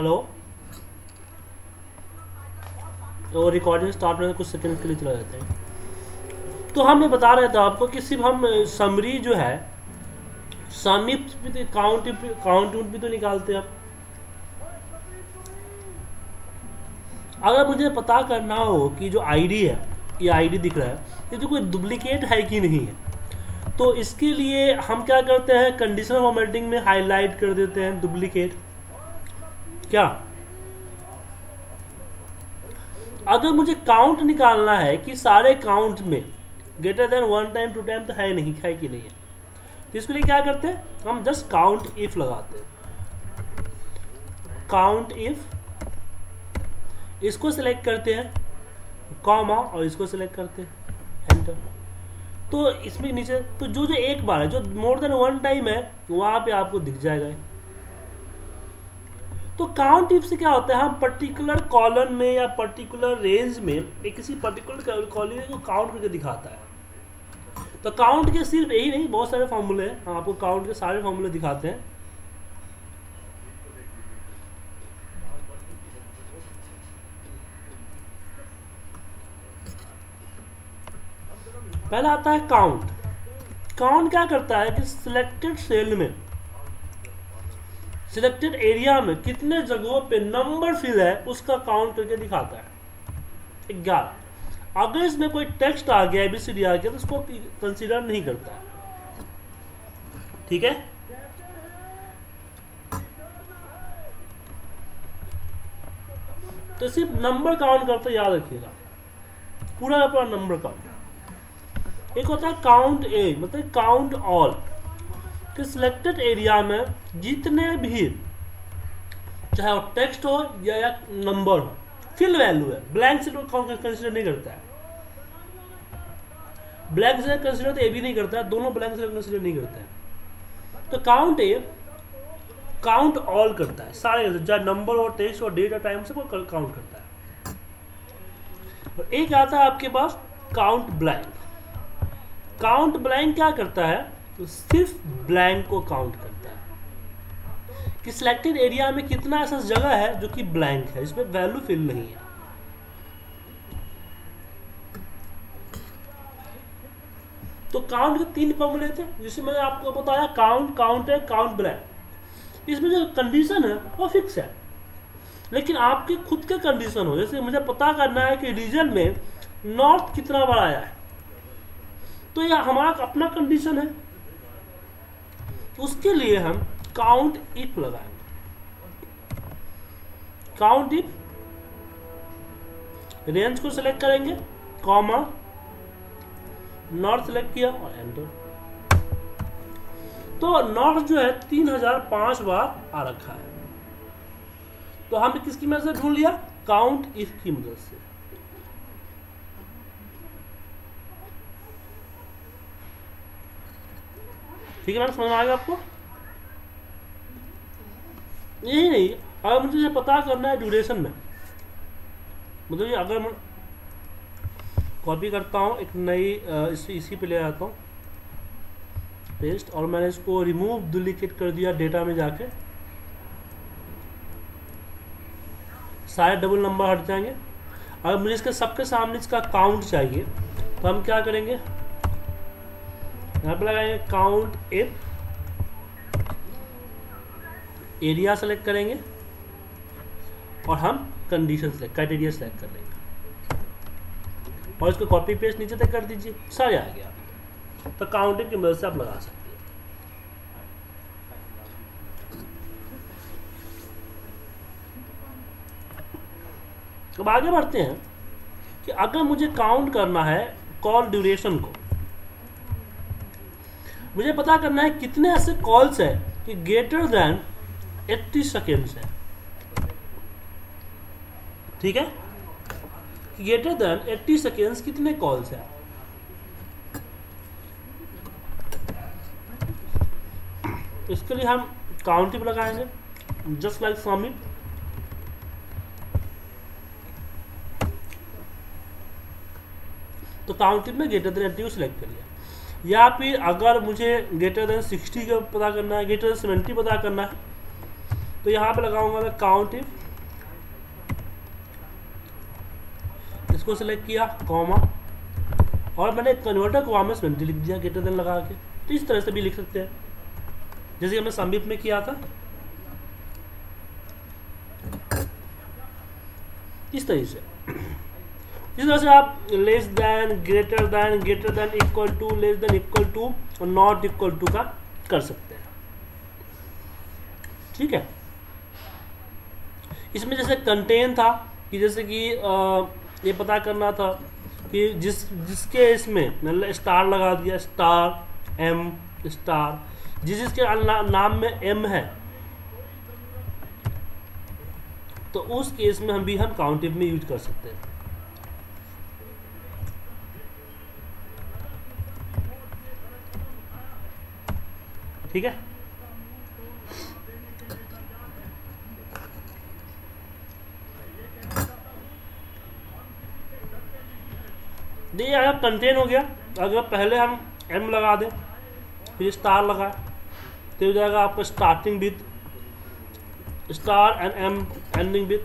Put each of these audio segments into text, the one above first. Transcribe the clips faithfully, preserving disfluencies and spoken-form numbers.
Hello, और recording start होने कुछ सेकंड के लिए चला जाता है। तो हम ये बता रहे थे आपको कि सिर्फ हम समरी जो है समिप्स भी तो काउंट काउंट भी तो निकालते हैं। अब अगर मुझे पता करना हो कि जो आईडी है, ये आईडी दिख रहा है, ये जो कोई डुप्लीकेट है कि नहीं है, तो इसके लिए हम क्या करते हैं, कंडीशनल फॉर्मेटिंग में हाईलाइट कर देते हैं डुप्लीकेट। क्या अगर मुझे काउंट निकालना है कि सारे काउंट में greater than one time to time तो है नहीं, है कि नहीं है, तो इसके लिए क्या करते हैं, हम जस्ट काउंट इफ लगाते हैं। काउंट इफ, इसको सिलेक्ट करते हैं, कॉमा, और इसको सिलेक्ट करते हैं, एंटर। तो इसमें नीचे तो जो जो एक बार है, जो मोर देन वन टाइम है, वहां पे आपको दिख जाएगा। तो काउंट इफ से क्या होता है, हम पर्टिकुलर कॉलम में या पर्टिकुलर रेंज में एक किसी पर्टिकुलर कॉलम को काउंट करके दिखाता है। तो काउंट के सिर्फ यही नहीं, बहुत सारे फॉर्मूले हैं, हम आपको काउंट के सारे फॉर्मूले दिखाते हैं। पहला आता है काउंट। काउंट क्या करता है कि सिलेक्टेड सेल में, सिलेक्टेड एरिया में कितने जगहों पे नंबर फिल है उसका काउंट करके दिखाता है, ग्यारह। अगर इसमें कोई टेक्स्ट आ गया, एबीसीडी आ गया, तो उसको कंसीडर नहीं करता है। ठीक है, तो सिर्फ नंबर काउंट करते, याद रखिएगा, पूरा का पूरा नंबर काउंट। एक होता है काउंट ए, मतलब काउंट ऑल, कि सिलेक्टेड एरिया में जितने भी, चाहे वो टेक्स्ट हो या, या नंबर हो, फिल वैल्यू है, ब्लैंक से तो कंसीडर नहीं करता है। ब्लैंक से कंसीडर तो ए भी नहीं करता है, दोनों ब्लैंक से कंसीडर नहीं करता है। तो काउंट ए काउंट ऑल करता है, सारे चाहे नंबर और टेक्स्ट और डेट और टाइम से वो काउंट करता है। और एक आता है आपके पास काउंट ब्लैंक। काउंट ब्लैंक क्या करता है, तो सिर्फ ब्लैंक को काउंट करता है कि सिलेक्टेड एरिया में कितना ऐसा जगह है जो कि ब्लैंक है, इसमें वैल्यू फिल नहीं है। तो काउंट के तीन फॉर्मूले थे, जिसमें मैंने आपको बताया काउंट, काउंट है, काउंट ब्लैंक। इसमें जो कंडीशन है वो फिक्स है, लेकिन आपके खुद के कंडीशन हो, जैसे मुझे पता करना है कि रीजन में नॉर्थ कितना बार आया है, तो यह हमारा अपना कंडीशन है, उसके लिए हम काउंट इफ लगाएंगे। काउंट इफ, रेंज को सिलेक्ट करेंगे, कॉमा, नॉर्थ सिलेक्ट किया और एंटर। तो नॉर्थ जो है तीन हजार पांच बार आ रखा है, तो हमने किसकी मदद से ढूंढ लिया, काउंट इफ की मदद से। ठीक है मैम, समझ में आ गया आपको? यही नहीं, अगर मुझे पता करना है ड्यूरेशन में, मतलब ये अगर मैं कॉपी करता हूँ, एक नई इसी इसी पे ले आता हूँ, पेस्ट, और मैंने इसको रिमूव डुप्लीकेट कर दिया डेटा में जाके, सारे डबल नंबर हट जाएंगे। अगर मुझे इसके सबके सामने इसका काउंट चाहिए, तो हम क्या करेंगे, यहाँ पे लगाएंगे काउंट इफ, एरिया सेलेक्ट करेंगे और हम कंडीशन सेलेक्ट, क्राइटेरिया सेलेक्ट कर लेंगे, और इसको कॉपी पेस्ट नीचे तक कर दीजिए, सारे आ गया। तो काउंटिंग की मदद से आप लगा सकते हैं। अब आगे बढ़ते हैं कि अगर मुझे काउंट करना है कॉल ड्यूरेशन को, मुझे पता करना है कितने ऐसे कॉल्स है कि ग्रेटर देन अस्सी सेकेंड्स है। ठीक है, ग्रेटर देन अस्सी सेकेंड्स कितने कॉल्स है। इसके लिए हम काउंट इफ लगाएंगे, जस्ट लाइक समिट, तो काउंट इफ में ग्रेटर देन अस्सी को सिलेक्ट करिए। या फिर अगर मुझे ग्रेटर देन साठ का पता करना है, ग्रेटर देन सत्तर पता करना है, तो यहाँ पे लगाऊंगा मैं काउंट इफ, इसको सिलेक्ट किया कॉमा, और मैंने कन्वर्टर को वामस में लिख दिया ग्रेटर देन लगा के। तो इस तरह से भी लिख सकते हैं जैसे हमने सबमिट में किया था, इस तरह से। इस तरह से आप less than, greater than, greater than, equal to, less than, equal to और नॉट इक्वल टू का कर सकते हैं। ठीक है। इसमें जैसे कंटेन था कि जैसे कि आ, ये पता करना था कि जिस जिसके इसमें मतलब स्टार लगा दिया, स्टार एम स्टार, जिस जिसके ना, नाम में एम है, तो उस केस में हम भी हम काउंटिव में यूज कर सकते हैं। ठीक है। ये अगर कंटेन हो गया, अगर पहले हम एम लगा दें फिर स्टार लगा तो हो जाएगा आपका starting with star and M ending with.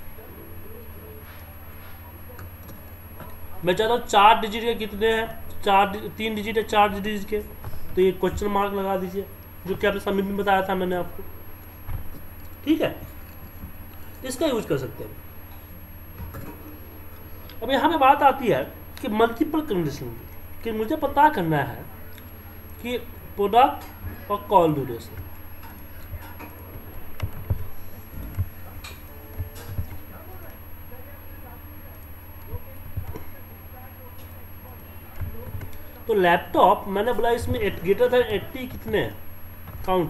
मैं चाहता हूँ चार डिजिट के कितने हैं, चार तीन डिजिट है चार डिजिट के, तो ये क्वेश्चन मार्क लगा दीजिए जो कि आपने सबमिट में बताया था मैंने आपको। ठीक है, इसका यूज कर सकते हैं। अब यहाँ पे बात आती है कि मल्टीपल कंडीशन कि मुझे पता करना है कि प्रोडक्ट और कॉल ड्यूरेशन। तो लैपटॉप मैंने बोला इसमें ग्रेटर देन एट्टी कितने हैं काउंट,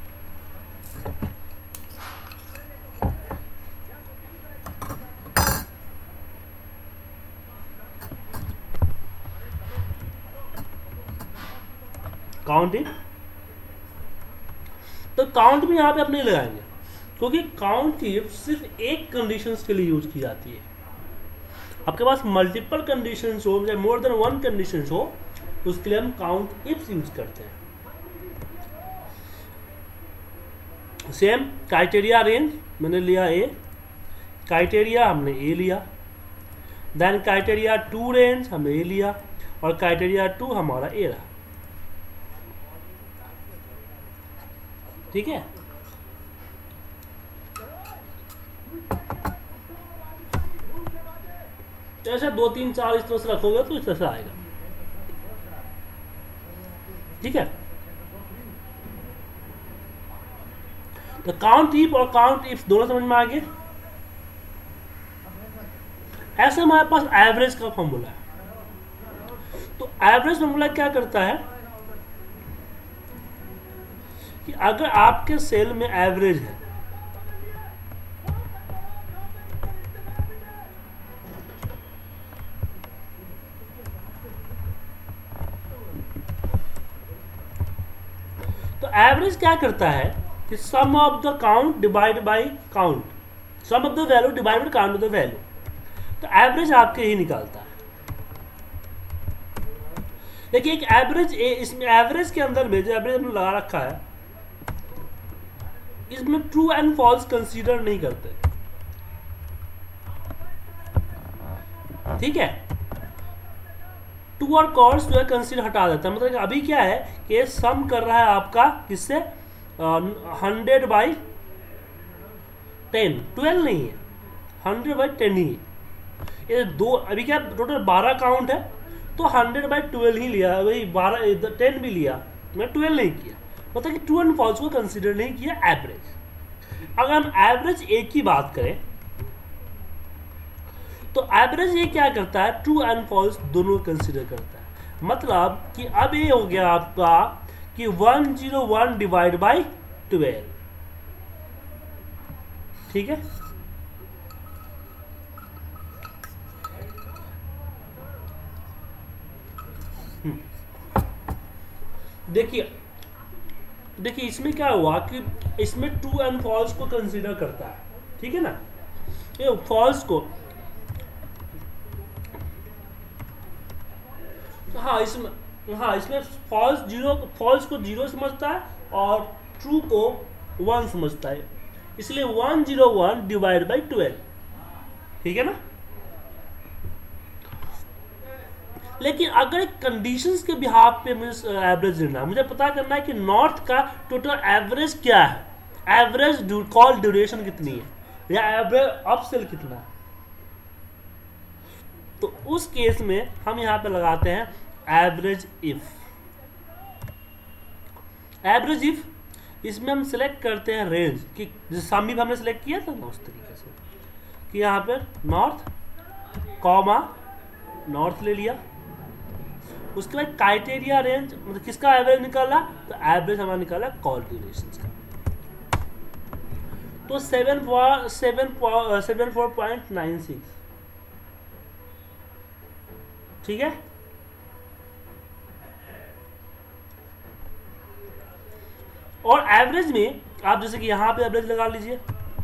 काउंट इफ। तो काउंट भी यहाँ पे आप नहीं लगाएंगे क्योंकि काउंट इफ सिर्फ एक कंडीशंस के लिए यूज की जाती है। आपके पास मल्टीपल कंडीशंस हो या मोर देन वन कंडीशंस हो तो उसके लिए हम काउंट इफ यूज करते हैं। सेम क्राइटेरिया रेंज मैंने लिया ए, क्राइटेरिया हमने ए लिया, देन क्राइटेरिया टू रेंज हमने ए लिया और क्राइटेरिया टू हमारा ए रहा। ठीक है। ऐसा दो तीन चार इस तरह से रखोगे तो इस तरह से आएगा। ठीक है। तो काउंट इफ और काउंट इफ दोनों समझ में आ गए। ऐसे हमारे पास एवरेज का फॉर्मूला है। तो एवरेज फॉर्मूला क्या करता है कि अगर आपके सेल में एवरेज है तो एवरेज क्या करता है कि sum of the count divide by count, sum of the value divide by count of the value. तो एवरेज आपके ही निकालता है। देखिए एक एवरेज इसमें एवरेज के अंदर में जो एवरेज हमने लगा रखा है इसमें ट्रू एंड फॉल्स कंसीडर नहीं करते। ठीक है। टू और कॉल्स जो है कंसीडर हटा देता है। मतलब कि अभी क्या है कि सम कर रहा है आपका किससे, हंड्रेड बाई टेन, ट्वेल्व नहीं है, हंड्रेड बाई टेन ही है। ये दो अभी क्या टोटल बारह काउंट है तो हंड्रेड बाई ट्वेल्व ही लिया, वही बारह टेन भी लिया, मैं ट्वेल्व नहीं किया। मतलब कि ट्रू एंड फॉल्स को कंसीडर नहीं किया एवरेज। अगर हम एवरेज ए की बात करें तो एवरेज ये क्या करता है, ट्रू एंड फॉल्स दोनों कंसीडर करता है। मतलब कि अब ये हो गया आपका कि one zero one divide by twelve. ठीक है। देखिए देखिए इसमें क्या हुआ कि इसमें ट्रू एंड फॉल्स को कंसीडर करता है। ठीक है ना, ये फॉल्स को, हाँ इसमें हाँ इसमें फॉल्स जीरो, फॉल्स को जीरो समझता है और ट्रू को वन समझता है। इसलिए one zero one divide by twelve, ठीक है ना। लेकिन अगर एक कंडीशंस के बिहाफ पे मुझे एवरेज लेना है, मुझे पता करना है कि नॉर्थ का टोटल एवरेज क्या है, एवरेज कॉल ड्यूरेशन कितनी है या एवरेज अपसेल कितना है, तो उस केस में हम यहां पे लगाते हैं एवरेज इफ। एवरेज इफ इसमें हम सिलेक्ट करते हैं रेंज कि जैसे सामी हमने सिलेक्ट किया था ना उस तरीके से कि यहाँ पे नॉर्थ कॉमा नॉर्थ ले लिया, उसके बाद क्राइटेरिया रेंज मतलब किसका एवरेज निकाला, तो एवरेज हमारा निकाला कॉल ड्यूरेशन का। तो seven seven seven four point nine six, ठीक है। और एवरेज में आप जैसे कि यहां पे एवरेज लगा लीजिए,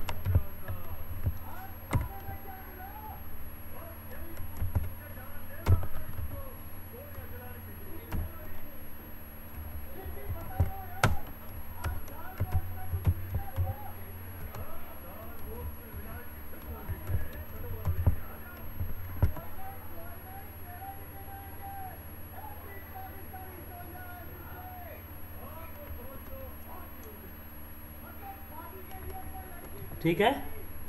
ठीक है।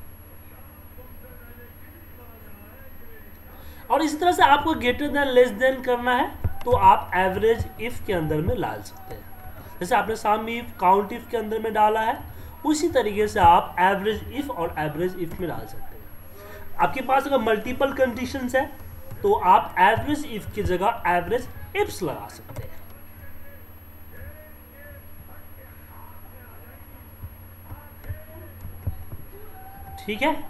और इसी तरह से आपको ग्रेटर देन लेस देन करना है तो आप एवरेज इफ के अंदर में डाल सकते हैं। जैसे आपने सम इफ काउंट इफ के अंदर में डाला है, उसी तरीके से आप एवरेज इफ और एवरेज इफ में डाल सकते हैं। आपके पास अगर मल्टीपल कंडीशंस है तो आप एवरेज इफ की जगह एवरेज इफ्स लगा सकते हैं, ठीक है।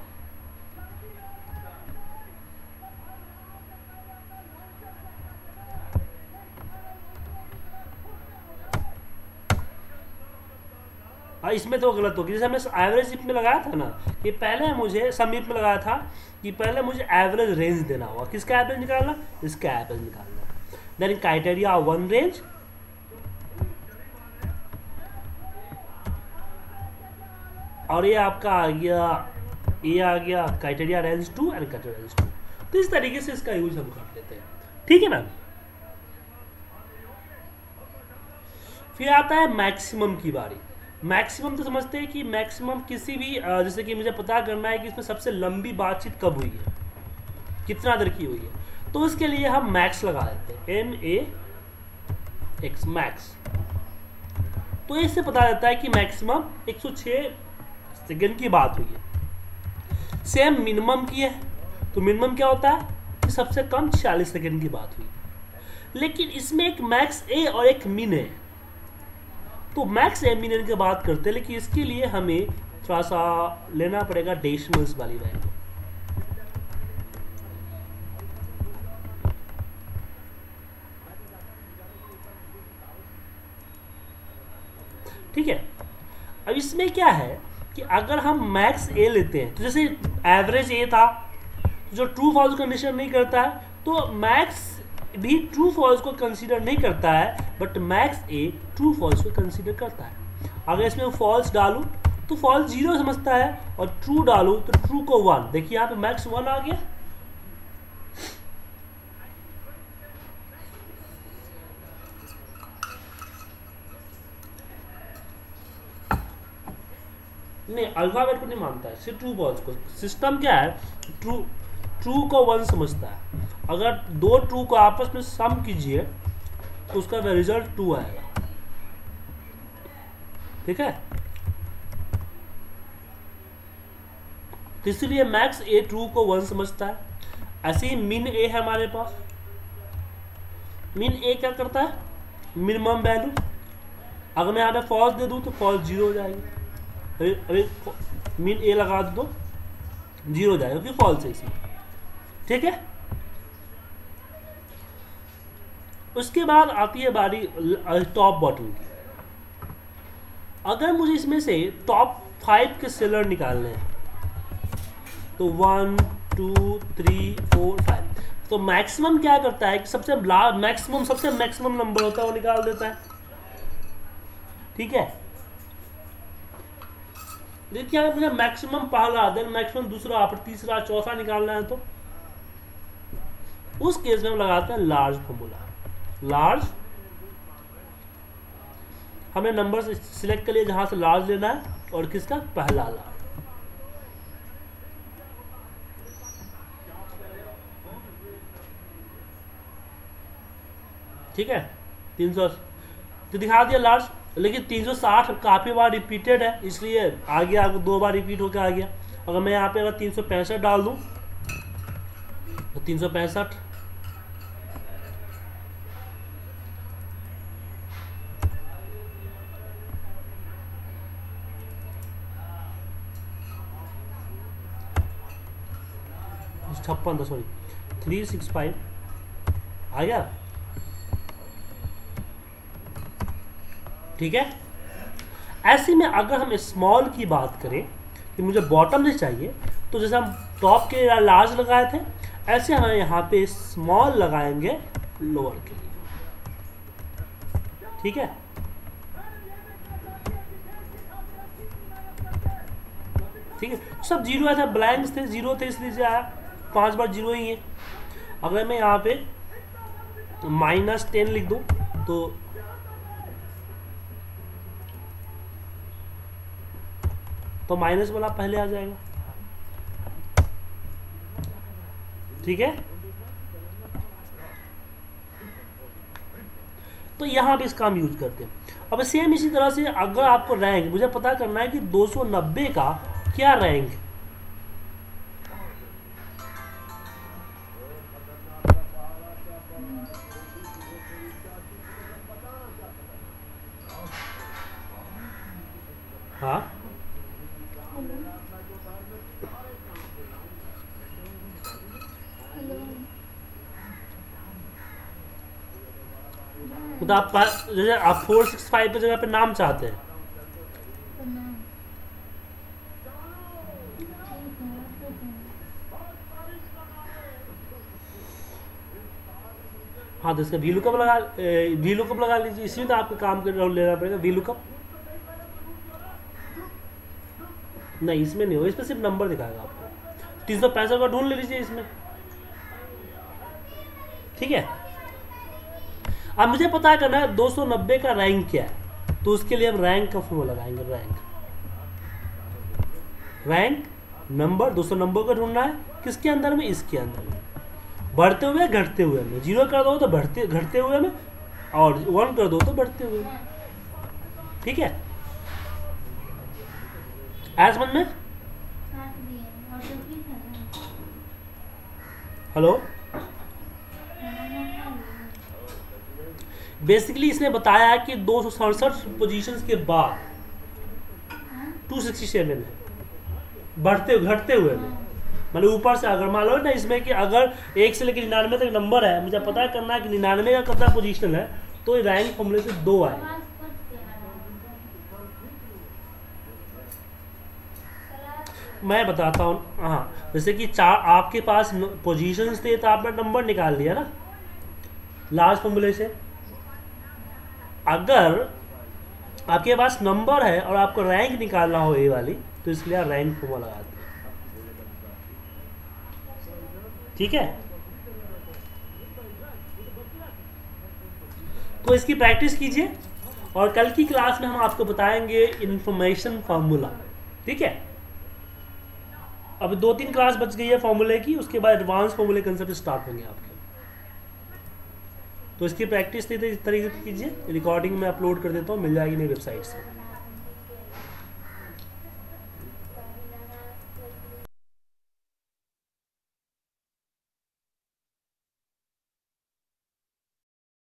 और इसमें तो गलत होगी, जैसे हमने एवरेज इफ में लगाया था ना कि पहले मुझे सम इफ में लगाया था कि पहले मुझे एवरेज रेंज देना होगा, किसका एवरेज निकालना, इसका एवरेज निकालना। देन क्राइटेरिया वन रेंज, और ये आपका आ गया, ये आ गया criteria range two and criteria range two. तो इस तरीके से इसका यूज हम कर लेते हैं, ठीक है ना। फिर आता है मैक्सिमम की बारी। मैक्सिमम तो समझते हैं कि मैक्सिमम किसी भी जैसे कि मुझे पता करना है कि इसमें सबसे लंबी बातचीत कब हुई है, कितना देर की हुई है, तो उसके लिए हम मैक्स लगा देते हैं, एम ए एक्स मैक्स। तो इससे पता चलता है कि मैक्सिमम एक सौ छह सेकेंड की बात हुई है। सेम मिनिमम की है तो मिनिमम क्या होता है कि सबसे कम छियालीस सेकेंड की बात हुई, लेकिन इसमें एक मैक्स ए और एक मिन है। तो मैक्स ए मिन की बात करते हैं, लेकिन इसके लिए हमें थोड़ा सा लेना पड़ेगा डेसिमल्स वाली वैल्यू। ठीक है। अब इसमें क्या है कि अगर हम मैक्स ए लेते हैं तो जैसे एवरेज ए था जो ट्रू फॉल्स कंडीशन नहीं करता है, तो मैक्स भी ट्रू फॉल्स को कंसीडर नहीं करता है, but maxa true false को कंसीडर करता है। अगर इसमें फॉल्स डालूं तो फॉल्स जीरो समझता है और ट्रू डालूं तो ट्रू को वन। देखिए यहाँ पे मैक्स वन आ गया, नहीं अल्फाबेट को नहीं मानता है, सिर्फ ट्रू फॉल्स को। सिस्टम क्या है, ट्रू ट्रू को वन समझता है। अगर दो ट्रू को आपस में सम कीजिए तो उसका रिजल्ट टू आएगा, ठीक है। तो इसलिए मैक्स ए ट्रू को वन समझता है। ऐसे ही मिन ए है हमारे पास, मिन ए क्या करता है, मिनिमम वैल्यू। अगर मैं यहाँ पे फॉल्स दे दूं तो फॉल्स जीरो हो जाएगी, अरे अरे मिन ए लगा दो तो जीरो हो जाएगा क्योंकि फॉल्स है इसमें, ठीक है। उसके बाद आती है बारी टॉप बॉटम की। अगर मुझे इसमें से टॉप फाइव के सेलर निकालने हैं तो one two three four five, तो मैक्सिमम क्या करता है कि सबसे मैक्सिमम सबसे मैक्सिमम नंबर होता है वो निकाल देता है, ठीक है। देखिए अगर मुझे मैक्सिमम पहला देन मैक्सिमम दूसरा फिर तीसरा चौथा निकालना है तो उस केस में हम लगाते हैं लार्ज फॉर्मूला। लार्ज हमने नंबर सिलेक्ट कर लिया जहां से लार्ज लेना है और किसका पहला लार्ज। ठीक है तीन सौ तो दिखा दिया लार्ज, लेकिन तीन सौ साठ काफ़ी बार रिपीटेड है इसलिए आ गया, आपको दो बार रिपीट होकर आ गया। अगर मैं यहाँ पे अगर तीन सौ पैंसठ डाल दूँ तो तीन सौ पैंसठ छप्पन था सॉरी थ्री सिक्स फाइव आ गया। ठीक है, ऐसे में अगर हम स्मॉल की बात करें कि मुझे बॉटम में चाहिए तो जैसे हम टॉप के लार्ज लगाए थे ऐसे हम यहाँ पे स्मॉल लगाएंगे लोअर के लिए। ठीक है, ठीक है सब जीरो आया था, ब्लैंक्स थे जीरो थे इसलिए से आया, पांच बार जीरो ही है। अगर मैं यहाँ पे माइनस टेन लिख दूं तो तो माइनस वाला पहले आ जाएगा। ठीक है, तो यहां भी इसका हम यूज करते हैं। अब सेम इसी तरह से अगर आपको रैंक मुझे पता करना है कि दो सौ नब्बे का क्या रैंक, हाँ तो आप जैसे आप फोर सिक्स फाइव पे जगह पे नाम चाहते हैं हाँ तो इसका वी लुकअप लगा वी लुकअप लगा लीजिए, इसी में तो आपको काम कर लेना पड़ेगा वी लुकअप। नहीं इसमें नहीं हो, इसमें सिर्फ नंबर दिखाएगा आपको। तीन सौ पैंसठ का ढूंढ ले लीजिए इसमें। ठीक है, अब मुझे पता करना है दो सौ नब्बे का रैंक क्या है, तो उसके लिए हम रैंक का फॉर्मूला लगाएंगे। रैंक रैंक नंबर दो सौ नंबर का ढूंढना है किसके अंदर में, इसके अंदर में, बढ़ते हुए घटते हुए में। जीरो कर दो तो बढ़ते घटते हुए में और वन कर दो तो बढ़ते हुए में। ठीक है, आज मन में हेलो बेसिकली इसने बताया कि दो सौ सड़सठ पोजिशन के बाद दो सौ सड़सठ है बढ़ते घटते हुए में, मतलब ऊपर से अगर मान लो ना इसमें कि अगर एक से लेकर निन्यानवे तक नंबर है, मुझे पता करना है कि निन्यानवे का कितना पोजीशन है, तो रैंक फॉर्मूले से दो आए। मैं बताता हूँ, हाँ जैसे कि चार आपके पास पोजीशंस थे तो आपने नंबर निकाल लिया ना लार्ज फॉर्मूले से। अगर आपके पास नंबर है और आपको रैंक निकालना हो ये वाली, तो इसलिए रैंक फॉर्मूला लगाते हैं। ठीक है, तो इसकी प्रैक्टिस कीजिए और कल की क्लास में हम आपको बताएंगे इंफॉर्मेशन फार्मूला। ठीक है, अब दो तीन क्लास बच गई है फॉर्मूले की, उसके बाद एडवांस फॉर्मूले कंसेप्ट स्टार्ट होंगे आपके। तो इसकी प्रैक्टिस इस तरीके से कीजिए, रिकॉर्डिंग में अपलोड कर देता हूँ, मिल जाएगी मेरी वेबसाइट से।